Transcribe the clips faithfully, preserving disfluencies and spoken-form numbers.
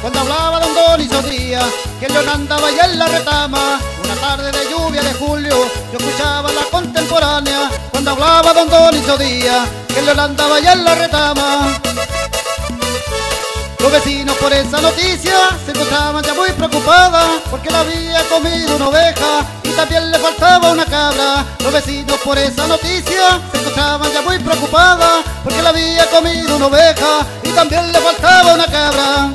cuando hablaba don Donizo Díaz, que el león andaba allá en la retama. Una tarde de lluvia de julio, yo escuchaba la contemporánea, cuando hablaba don Donizo Díaz, que el león andaba allá en la retama. Los vecinos por esa noticia se encontraban ya muy preocupadas, porque le había comido una oveja y también le faltaba una cabra. Los vecinos por esa noticia se encontraban ya muy preocupadas, porque le había comido una oveja y también le faltaba una cabra.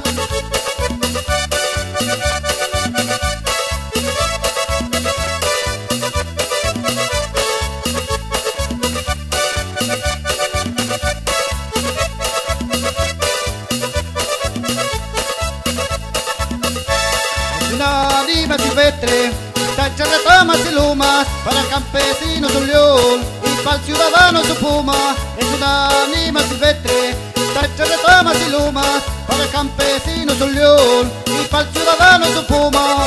Una anima silvestre, tacha retamas y lumas, para el campesino es un león y para el ciudadano es un puma. Es una anima silvestre, tacha retamas y lumas, para el campesino es un león y para el ciudadano es un puma.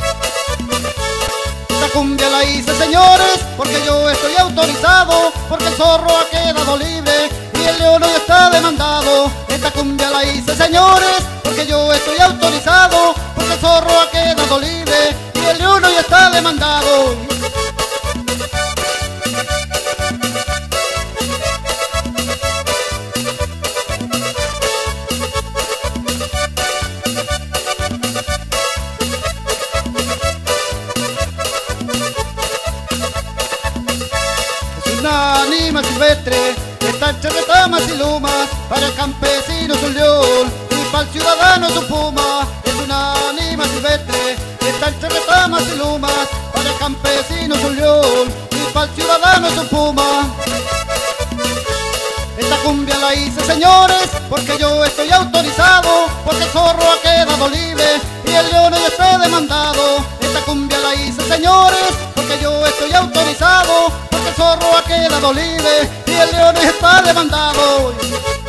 Esta cumbia la hice, señores, porque yo estoy autorizado, porque el zorro ha quedado libre y el león hoy está demandado. Esta cumbia la hice, señores, porque yo estoy autorizado, porque el zorro ha quedado libre y el león hoy está demandado. Es una anima silvestre, está retamas y lumas, para el campesino es un león y para el ciudadano es un puma. Es una anima silvestre, está retamas y lumas, para el campesino es un león y para el ciudadano es un puma. Esta cumbia la hice, señores, porque yo estoy autorizado, porque el zorro ha quedado libre y el león hoy está demandado. Esta cumbia la hice, señores, porque yo estoy autorizado, porque el zorro ha quedado libre y el león está demandado.